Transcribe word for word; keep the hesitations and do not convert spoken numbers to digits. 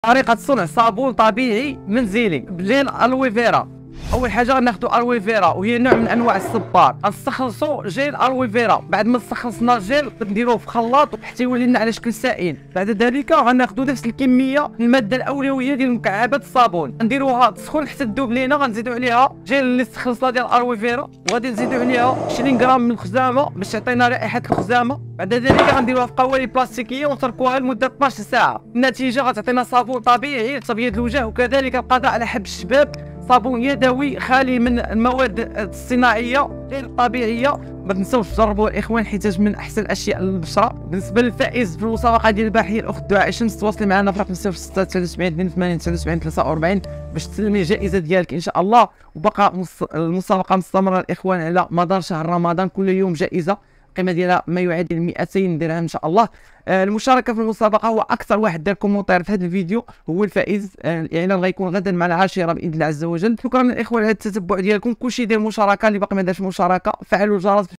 طريقة صنع صابون طبيعي منزلي بجيل الويفيرا. اول حاجه غناخدو الويفيرا وهي نوع من انواع الصبار، غنستخلصو جيل الويفيرا. بعد ما استخلصنا الجيل نديروه في خلاط حتى يولي لنا على شكل سائل. بعد ذلك غناخدو نفس الكميه من الماده الاولويه ديال مكعبات الصابون، نديروها تسخن حتى تذوب لينا. غنزيدو عليها جيل اللي استخلصنا ديال الويفيرا، وغادي نزيدو عليها عشرين غرام من الخزامه باش تعطينا رائحه الخزامه. بعد ذلك غنديروها في قوالب بلاستيكيه ونتركوها لمده اثناش ساعه. النتيجه غتعطينا صابون طبيعي لتبييض الوجه وكذلك القضاء على حب الشباب. صابون يدوي خالي من المواد الصناعيه غير الطبيعيه. ما تنساوش تجربوه الاخوان حيت من احسن الاشياء للبشره. بالنسبه للفائز في المسابقه ديال الباحثيه الاخت دعاء شمس، تواصلي معنا في رقم صفر ستة ثلاثة وسبعين اثنين وثمانين تسعة وسبعين ثلاثة وأربعين باش تسلمي الجائزه ديالك ان شاء الله. وبقى المسابقه مستمره الاخوان على مدار شهر رمضان، كل يوم جائزه القيمه ديالها ما يعادل مئتين درهم ان شاء الله. آه المشاركه في المسابقه هو اكثر واحد دار كومونتير في هذا الفيديو هو الفائز. آه الاعلان غيكون غدا مع العاشره باذن الله عز وجل. شكرا الاخوان على التتبع ديالكم. كلشي ديال المشاركه، اللي باقي ما دارش مشاركه فعلوا الجرس.